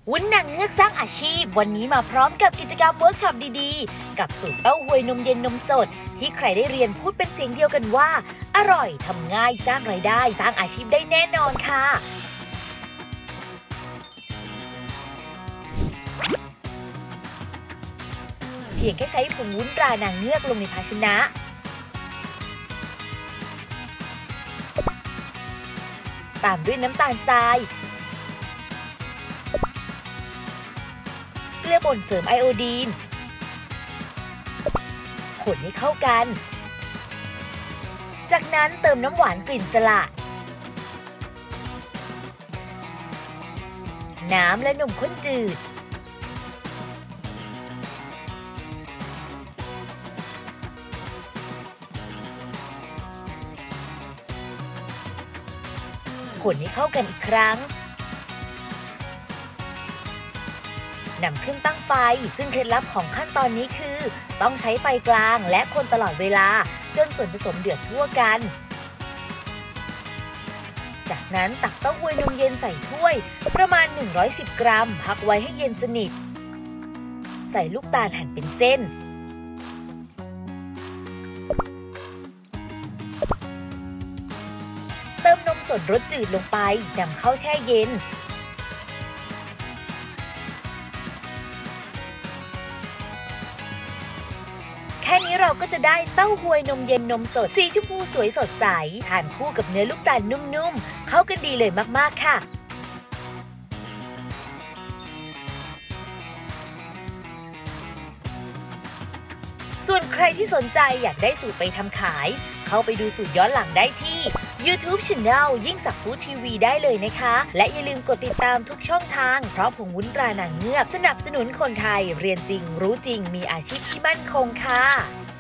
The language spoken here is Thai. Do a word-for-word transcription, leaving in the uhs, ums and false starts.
วุ้นนางเงือกสร้างอาชีพวันนี้มาพร้อมกับกิจกรรมเวิร์กช็อปดีๆกับสูตรเต้าหวยนมเย็นนมสดที่ใครได้เรียนพูดเป็นเสียงเดียวกันว่าอร่อยทำง่ายสร้างรายได้สร้างอาชีพได้แน่นอนค่ะเพียงแค่ใช้ผงวุ้นตรานางเงือกลงในภาชนะตามด้วยน้ำตาลทรายเกลือป่นเสริมไอโอดีนคนให้เข้ากันจากนั้นเติมน้ำหวานกลิ่นสละน้ำและนมข้นจืดคนให้เข้ากันอีกครั้งนำขึ้นตั้งไฟซึ่งเคล็ดลับของขั้นตอนนี้คือต้องใช้ไฟกลางและคนตลอดเวลาจนส่วนผสมเดือดทั่วกันจากนั้นตักเต้าหวยนมเย็นใส่ถ้วยประมาณหนึ่งร้อยสิบกรัมพักไว้ให้เย็นสนิทใส่ลูกตาลหั่นเป็นเส้นเติมนมสดรสจืดลงไปนำเข้าแช่เย็นแค่นี้เราก็จะได้เต้าหวยนมเย็นนมสดสีชมพูสวยสดใสทานคู่กับเนื้อลูกตาลนุ่มๆเข้ากันดีเลยมากๆค่ะส่วนใครที่สนใจอยากได้สูตรไปทำขายเข้าไปดูสูตรย้อนหลังได้ที่ YouTube Channel ยิ่งศักดิ์ฟู้ดทีวีได้เลยนะคะและอย่าลืมกดติดตามทุกช่องทางเพราะผงวุ้นตรานางเงือกสนับสนุนคนไทยเรียนจริงรู้จริงมีอาชีพที่มั่นคงค่ะ